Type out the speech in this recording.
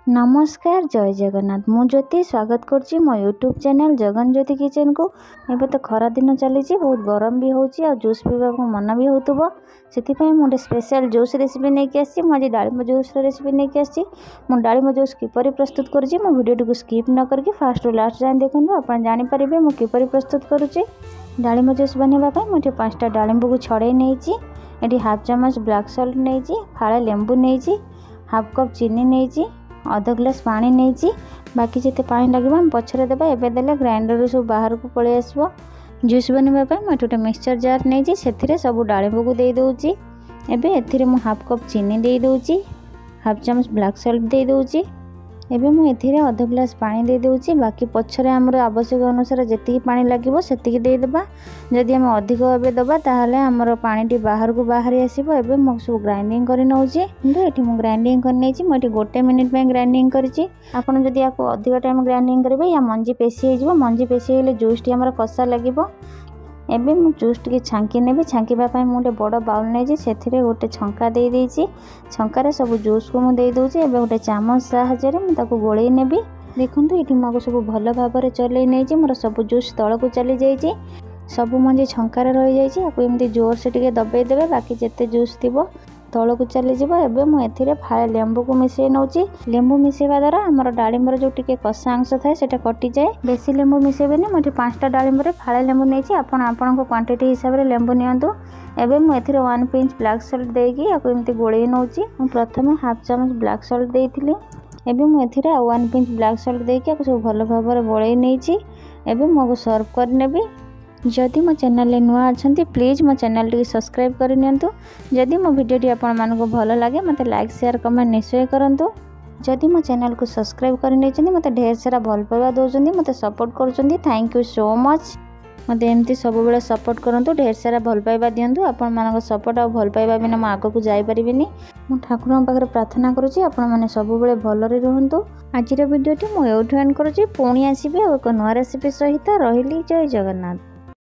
नमस्कार जय जगन्नाथ मु ज्योति स्वागत करुच्ची मो YouTube channel Jagan Jyoti kitchen को। एबे तो खरा दिन चली बहुत गरम भी होची आ जूस पीवा को मन भी होतबो सेति मुझे स्पेशल जूस रेसिपी नहीं कि आसी मुझे डाळिंब जूस रेसिपी नहीं कि आसी मु डाळिंब जूस किपरि प्रस्तुत करुच्ची मो वीडियो को स्किप न करके फास्ट टू लास्ट जाए देखंतु आपण जानि परिबे मु किपरि प्रस्तुत करुच्ची। डाळिंब जूस बनेबा पय मुझे 5टा डाळिंब को छड़े नेची एटी हाफ चम्मच ब्लैक सॉल्ट नेची फाळे लेंबू नेची हाफ कप चीनी नेची अध ग्लास पानी नहीं बाकी जिते पानी लगे हम पछरे देबा एबे देले ग्राइंडर सब बाहर को पळे आसबो। जूस बनवा पे मैं गोटे मिक्सचर जार नहीं से सब डाळिंब को दे दूची। एबे एथिरे मु हाफ कप चीनी दे दूची हाफ चम्मच ब्लैक सॉल्ट दे दूची। एबे मु एथिरे अध ग्लास पानी दे दूची बाकी पछरे हमर आवश्यक अनुसार जेतिकी पानी लागिबो सेतिकी दे देबा। जदि हम अधिक एबे दबा ताहाले हमर पानी बाहर को बाहर आसीबो। एबे मु सब ग्राइंडिंग करि नउची किंतु एठी मु ग्राइंडिंग कर नेची मु एठी गोटे मिनिट में ग्राइंडिंग करची। आपण जदि याको अधिक टाइम ग्राइंडिंग करबे या मंजी पेशी हे जिवो मंजी पेशी हेले जूस टी हमर कसा लागिबो। एबे मु जूस टी छांकी नेबी छांकीबा पय मु गोटे बड़ बाउल नेची सेथिरे गोटे छंका दे देची छंकारे सब जूस को मु दे दोची। एबे गोटे चामच साहाय्य रे मु ताको गोळेई नेबी। देखंतु एठी मु सब भल भाबरे चलै नेची मोर सब जूस तळ को चली जाईची सब मंजी छंकारे रही जाईची। आको एमती जोर से टिके दबाई देबे बाकी जेते जूस थिबो तळ को चली जिवो। एबे मु एथिरे फाळे लेंबू को मिसै नउची लेंबू मिसैबा द्वारा हमर डाळिंबर जो टिके कसा अंश थाए सेटा कटि जाए। बेसी लेंबू मिसैबेनी मोठी 5टा डाळिंबरे फाळे लेंबू नेची आपण आपनको क्वांटिटी हिसाब रे लेंबू नियंतु। एबे मु एथिरे 1 पिंच ब्लैक सॉल्ट देकी आको एमती गोळेई नउची। मु प्रथमे हाफ चम्मच ब्लैक सॉल्ट देइथिली एबे मु एथिरे 1 पिंच ब्लैक सॉल्ट देकी आको सब भल भाबरे गोळेई नेची। एबे मु सर्व कर नेबी। जदि मो चैनल नुआ अच्छा प्लीज मो चैनल टी सब्सक्राइब कर नियंतु। जदि मो वीडियो आपण मानको भल लगे मते लाइक शेयर कमेंट निश्चय करंतु। जदि मो चैनल को सब्सक्राइब कर नेचंदी मते ढेर सारा भल पाइबा दोचंदी मते सपोर्ट करचंदी थैंक यू सो मच। मते एमती सब बेले सपोर्ट करंतु ढेर सारा भल पाइबा दियंतु। आपण मानको सपोर्ट आ भल पाइबा बिना म आगो को जाई परिबिनी। मु ठाकुरन पाखरे प्रार्थना करूची आपण माने सब बेले भल रे रहंतु। आजिर वीडियोटी मु एउठु एंड करूची पुणी आसीबे एक नुआ रेसिपी सहित रहिली जय जगन्नाथ।